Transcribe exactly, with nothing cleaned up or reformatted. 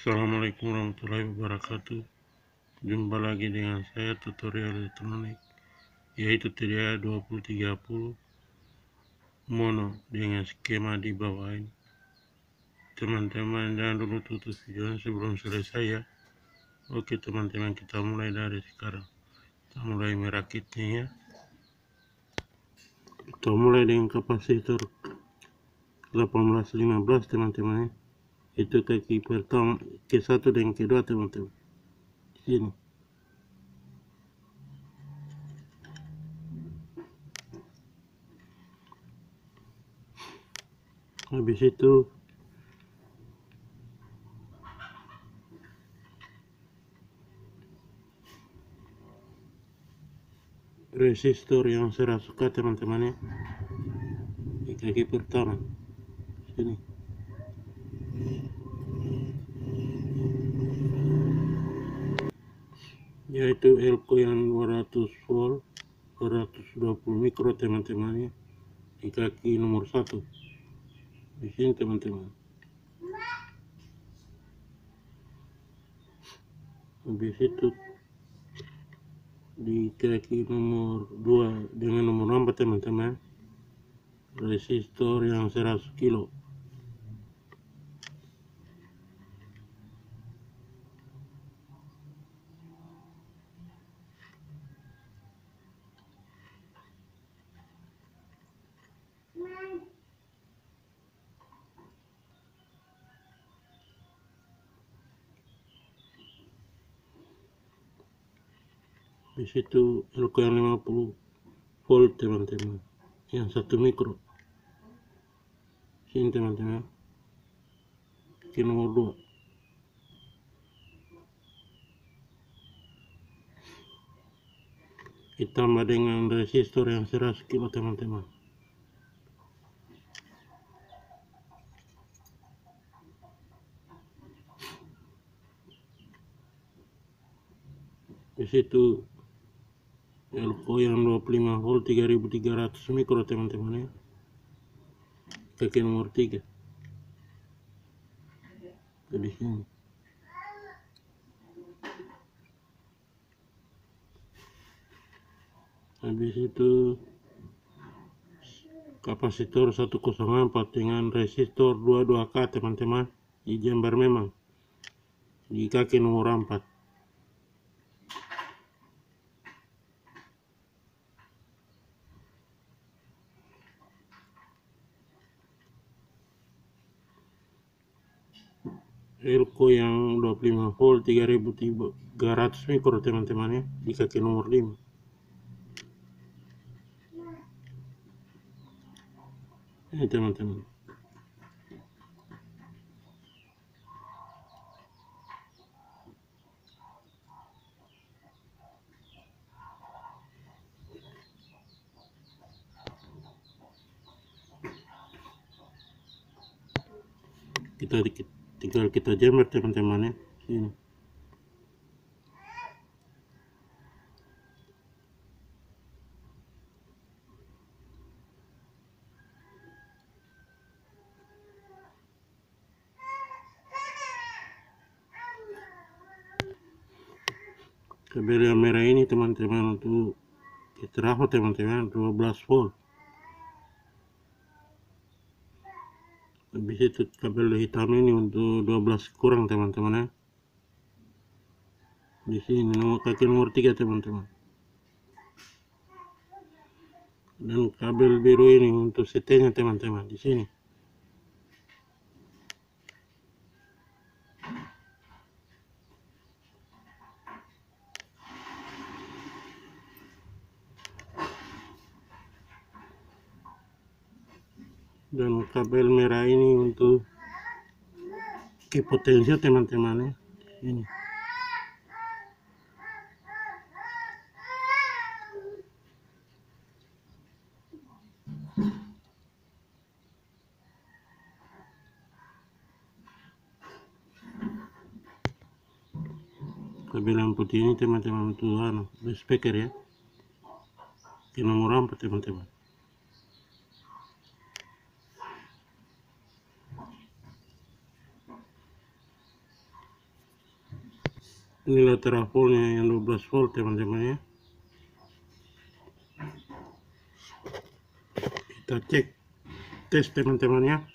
Assalamualaikum warahmatullahi wabarakatuh. Jumpa lagi dengan saya tutorial elektronik, yaitu T D A dua puluh tiga puluh mono dengan skema di bawah ini. Teman-teman jangan dulu tutup videonya sebelum selesai ya. Oke teman-teman, kita mulai dari sekarang. Kita mulai merakitnya ya. Kita mulai dengan kapasitor delapan belas lima belas teman-teman ya. Itu kaki pertama, ke satu dan kedua teman-teman. Sini. Habis itu resistor yang saya suka teman-teman ya, di kaki pertama sini. Yaitu elko yang dua ratus volt, dua ratus dua puluh mikro teman-teman ya, di kaki nomor satu di sini teman-teman. Habis itu di kaki nomor dua dengan nomor empat teman-teman, resistor yang seratus kilo. Di situ elko yang lima puluh volt teman-teman, yang satu mikro. Sini teman-teman, kaki nomor dua. Ditambah dengan resistor yang seratus kilo teman-teman. Di situ elko yang dua puluh lima volt tiga ribu tiga ratus mikro teman-teman ya, kaki nomor tiga. Di sini habis itu kapasitor seratus empat dengan resistor dua puluh dua K teman-teman, di jember memang di kaki nomor empat. Elko yang dua puluh lima volt tiga ribu tiga ratus mikro teman-teman ya, di kaki nomor lima. Ini teman-teman. Kita tinggal kita jember teman-teman ya, sini. Kabel yang merah ini teman-teman untuk trafo teman-teman, dua belas volt. Habis itu kabel hitam ini untuk dua belas kurang teman-teman ya, di sini nomor kaki nomor tiga teman-teman. Dan kabel biru ini untuk setenya teman-teman, di sini. Dan kabel merah ini untuk ke potensial teman-teman ya, ini. Kabel yang putih ini teman-teman untuk anu speaker ya, ke nomor empat teman-teman. Inilah trafolnya yang dua belas volt teman-teman ya. Kita cek tes teman-teman ya.